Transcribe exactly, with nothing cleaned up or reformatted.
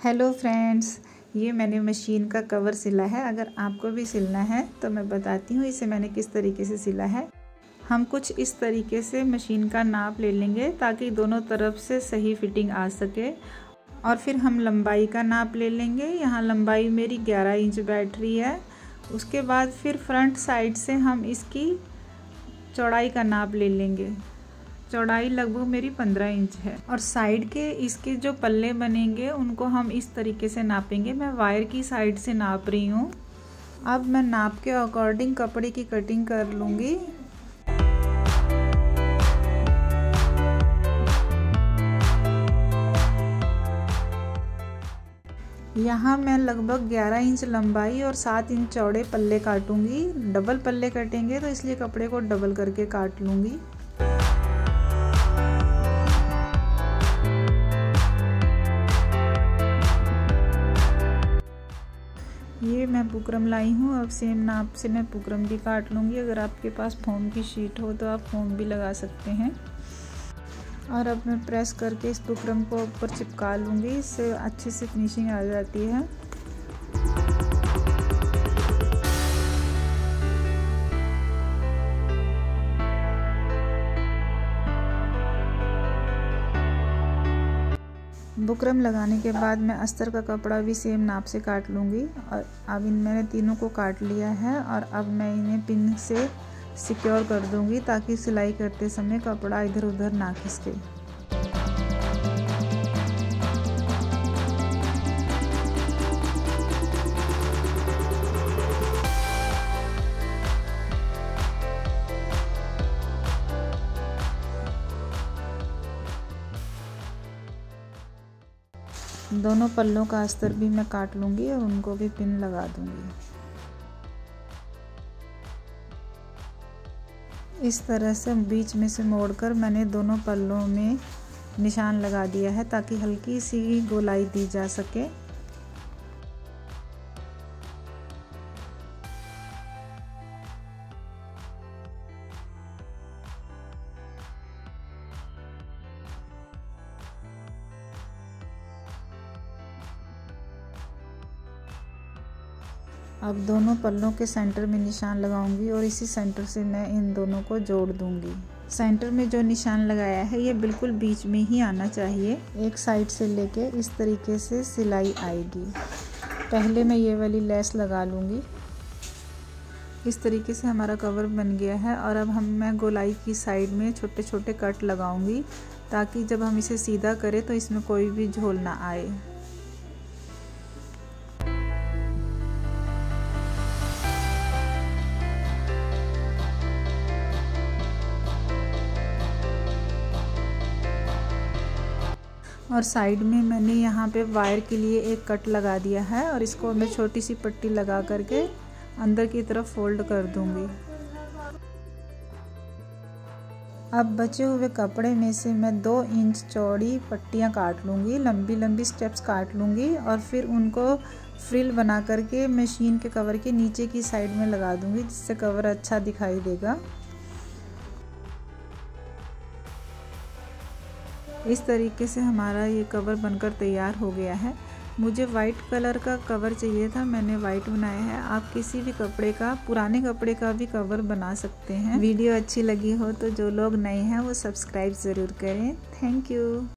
Hello friends, ये मैंने machine का कवर सिला है। अगर आपको भी सिलना है तो मैं बताती हूँ इसे मैंने किस तरीके से सिला है। हम कुछ इस तरीके से मशीन का नाप ले लेंगे ताकि दोनों तरफ से सही फिटिंग आ सके। और फिर हम लंबाई का नाप ले लेंगे। यहाँ लंबाई मेरी ग्यारह इंच बैठ रही है। उसके बाद फिर फ्रंट साइड से हम इसकी चौड़ाई का नाप ले लेंगे। चौड़ाई लगभग मेरी पंद्रह इंच है। और साइड के इसके जो पल्ले बनेंगे उनको हम इस तरीके से नापेंगे। मैं वायर की साइड से नाप रही हूँ। अब मैं नाप के अकॉर्डिंग कपड़े की कटिंग कर लूँगी। यहाँ मैं लगभग ग्यारह इंच लंबाई और सात इंच चौड़े पल्ले काटूंगी। डबल पल्ले कटेंगे तो इसलिए कपड़े को डबल करके काट लूँगी। ये मैं बुकरम लाई हूँ। अब सेम नाप से मैं बुकरम भी काट लूँगी। अगर आपके पास फोम की शीट हो तो आप फोम भी लगा सकते हैं। और अब मैं प्रेस करके इस बुकरम को ऊपर चिपका लूँगी। इससे अच्छे से फिनिशिंग आ जाती है। बुकरम लगाने के बाद मैं अस्तर का कपड़ा भी सेम नाप से काट लूँगी। और अब इन मैंने तीनों को काट लिया है। और अब मैं इन्हें पिन से सिक्योर कर दूँगी ताकि सिलाई करते समय कपड़ा इधर उधर ना खिसके। दोनों पल्लों का अस्तर भी मैं काट लूँगी और उनको भी पिन लगा दूँगी। इस तरह से बीच में से मोड़कर मैंने दोनों पल्लों में निशान लगा दिया है ताकि हल्की सी गोलाई दी जा सके। अब दोनों पल्लों के सेंटर में निशान लगाऊंगी और इसी सेंटर से मैं इन दोनों को जोड़ दूंगी। सेंटर में जो निशान लगाया है ये बिल्कुल बीच में ही आना चाहिए। एक साइड से लेके इस तरीके से सिलाई आएगी। पहले मैं ये वाली लेस लगा लूँगी। इस तरीके से हमारा कवर बन गया है। और अब हम मैं गोलाई की साइड में छोटे छोटे कट लगाऊंगी ताकि जब हम इसे सीधा करें तो इसमें कोई भी झोल ना आए। और साइड में मैंने यहाँ पे वायर के लिए एक कट लगा दिया है और इसको मैं छोटी सी पट्टी लगा करके अंदर की तरफ फोल्ड कर दूंगी। अब बचे हुए कपड़े में से मैं दो इंच चौड़ी पट्टियाँ काट लूँगी। लंबी लंबी स्टेप्स काट लूँगी और फिर उनको फ्रिल बना करके मशीन के कवर के नीचे की साइड में लगा दूँगी, जिससे कवर अच्छा दिखाई देगा। इस तरीके से हमारा ये कवर बनकर तैयार हो गया है। मुझे वाइट कलर का कवर चाहिए था, मैंने वाइट बनाया है। आप किसी भी कपड़े का, पुराने कपड़े का भी कवर बना सकते हैं। वीडियो अच्छी लगी हो तो जो लोग नए हैं वो सब्सक्राइब ज़रूर करें। Thank you.